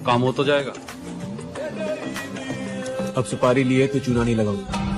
काम हो तो जाएगा। अब सुपारी लिए तो चूना नहीं लगाऊंगा।